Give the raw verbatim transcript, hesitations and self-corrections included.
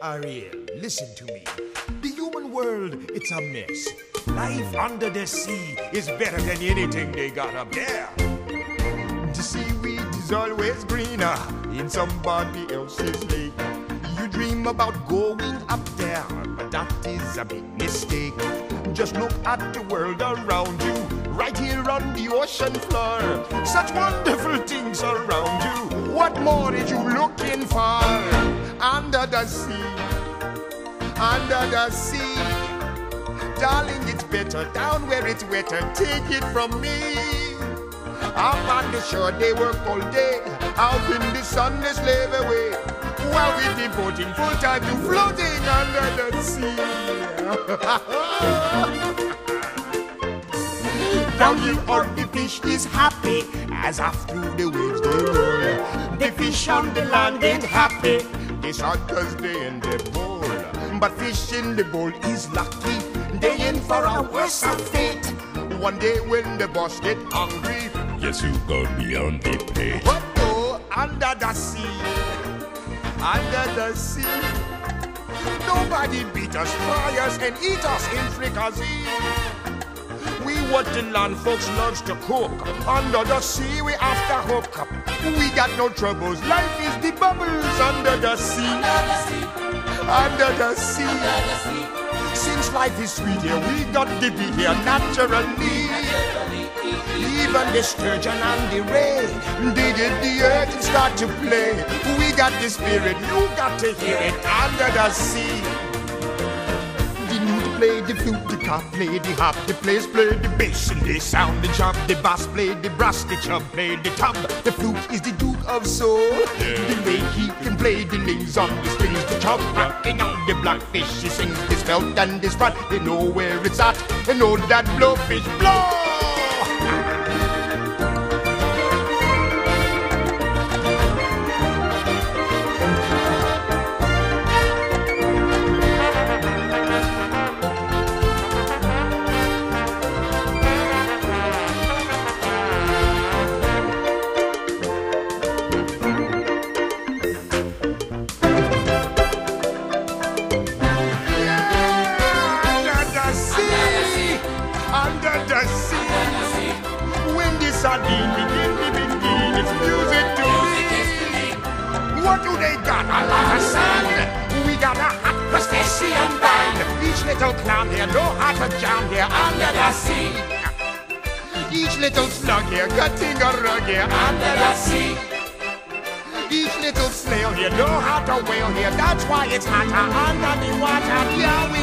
Ariel, listen to me. The human world, it's a mess. Life under the sea is better than anything they got up there. The seaweed is always greener in somebody else's lake. You dream about going up there, but that is a big mistake. Just look at the world around you, right here on the ocean floor. Such wonderful things around you. What more are you looking for? Under the sea, under the sea. Darling, it's better down where it's wetter. Take it from me. Up on the shore they work all day, out in the sun they slave away, while we're devoting full time to floating under the sea. Down here on the fish is happy, as after the waves they roll. The fish on the land ain't happy, they shot cause they in the bowl. But fish in the bowl is lucky, they in for a worse fate. One day when the boss get hungry, yes, you go beyond the pay. But oh, under the sea, under the sea, nobody beat us, fry us, and eat us in fricassee. We what the land folks loves to cook. Under the sea, we after hook. We got no troubles. Life is the bubbles under the sea. Under the sea. Under the sea. Under the sea. Since life is sweet here, we got to be here naturally. Even the sturgeon and the ray, they did the earth and start to play. We got the spirit, you got to hear it under the sea. The newt play the flute, the cop play the hop, the players play the bass and they sound the chop. The bass play the brass, the chub play the top. The flute is the duke of soul. Yeah. The way he can play the names on the strings, the chub rocking on the blackfish. He sings this belt and this rod. They know where it's at. They know that blowfish blow. Under the sea, when the sardine begin to begin, it's music to me. What do they got? A lot of sand. We got a hot crustacean band. Each little clown here know how to jam here under the sea. Each little slug here cutting a rug here under the sea. Each little snail here know how to whale here. That's why it's hotter under the water. Yeah, we